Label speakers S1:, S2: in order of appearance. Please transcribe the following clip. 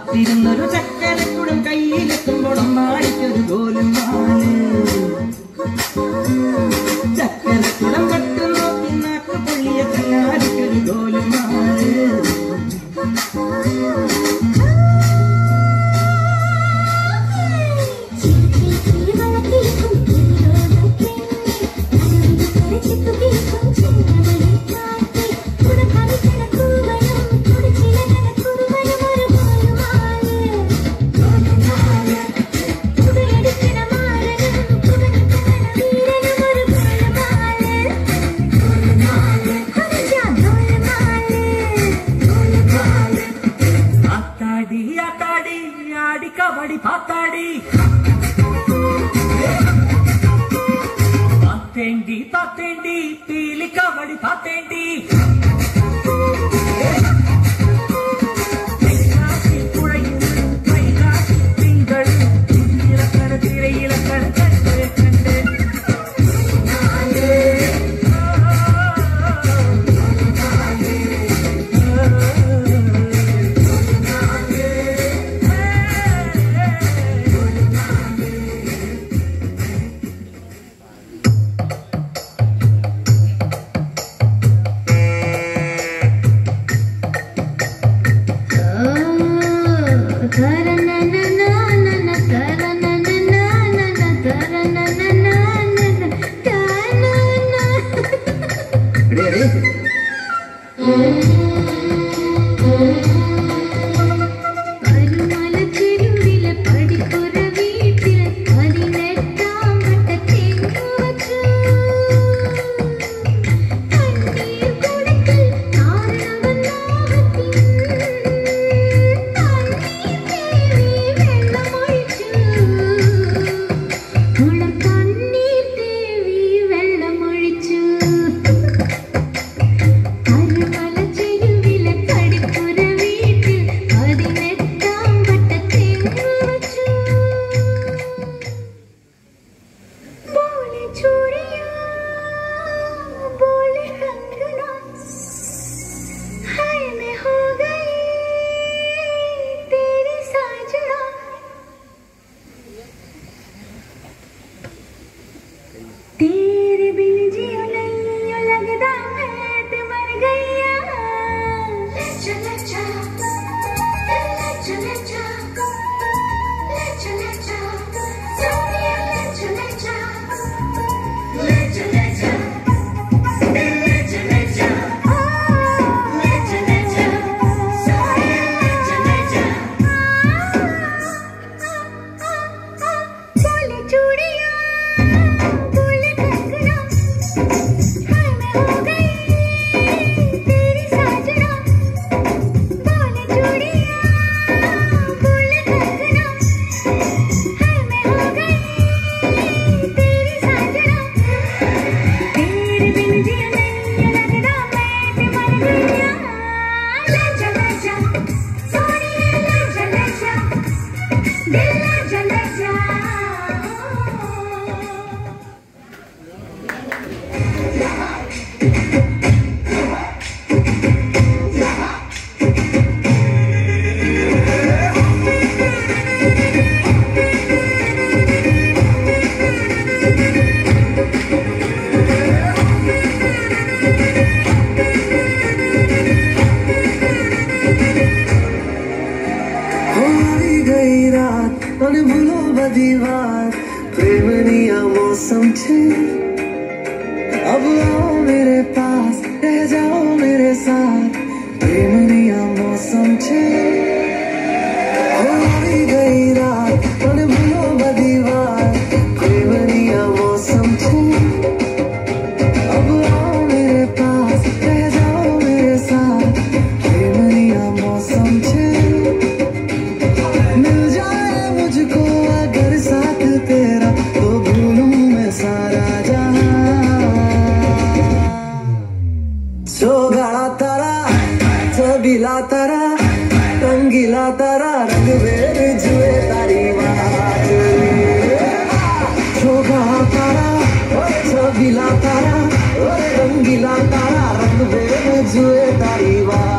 S1: കാത്തിരുന്നൊരു ചക്കരക്കുടം കയ്യിലെത്തുമ്പോൾ അമ്മാടിക്കൊരു കോലും മാല് ചക്കരക്കുടം കട്ടു നോക്കി നാക്കു പൊള്ളിയ ചങ്ങാടിക്കൊരു കോലും മാല്
S2: कबड्डी पाताड़ी पातेंडी पातेंडी पीली कबड्डी पातेंडी
S3: अब आओ मेरे पास रह जाओ मेरे साथ प्रेमनिया मौसम छे हो गई रात मन भूलो बदीवार प्रेमनिया मौसम छे अब आओ मेरे पास रह जाओ मेरे साथ प्रेमनिया मौसम छे मिल जाए मुझको अगर साथ तेरा तो भूलूं मैं सारा सोगाड़ा तारा छबीला तारा रंगीला तारा रंग में जुए तारी बात सोगाड़ा तारा छबीला तारा रंगीला तारा रंग में जुए तारी बात